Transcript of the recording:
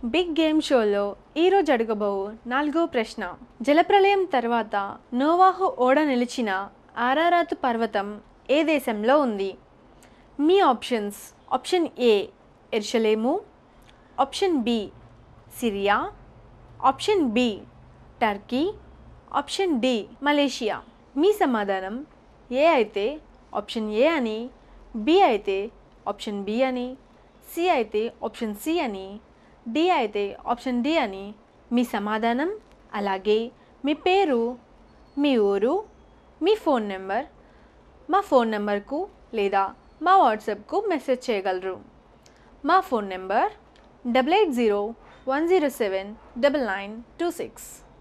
Big game షోలో ఈరోజు అడగబోవు 4వ ప్రశ్న. జలప్రలయం తర్వాత నోవాహు ఓడ నిలిచిన అరారాతు పర్వతం ఏ దేశంలో ఉంది? మీ ఆప్షన్స్: ఆప్షన్ ఏ యెరూషలేము, option B Syria, option B Turkey, option D Malaysia. మీ సమాధానం ఏ అయితే ఆప్షన్ ఏ అని, బి అయితే ఆప్షన్ బి అని, సి అయితే ఆప్షన్ సి అని, డి అయితే ఆప్షన్ డి అని మీ సమాధానం. అలాగే మీ పేరు, మీ ఊరు, మీ ఫోన్ నెంబర్ మా ఫోన్ నెంబర్కు లేదా మా వాట్సాప్కు మెసేజ్ చేయగలరు. మా ఫోన్ నెంబర్ 8801079926.